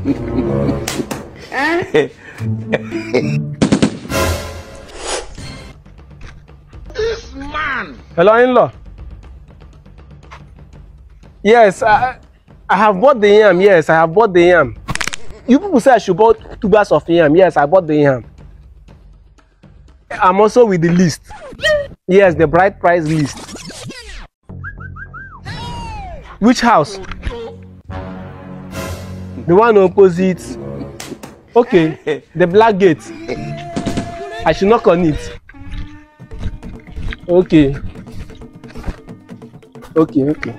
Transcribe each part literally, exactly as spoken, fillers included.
This man. Hello, in-law. Yes, I, I have bought the yam. Yes, I have bought the yam. You people say I should buy two bags of yam. Yes, I bought the yam. I'm also with the list. Yes, the bright price list. Which house? The one opposite. Okay, the black gate. I should knock on it. Okay. Okay, okay.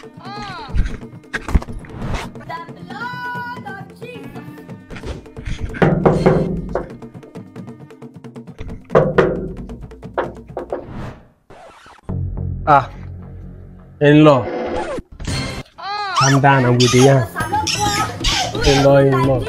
Ah, in-law. I'm done. I'm with the yam. In-law, in-law.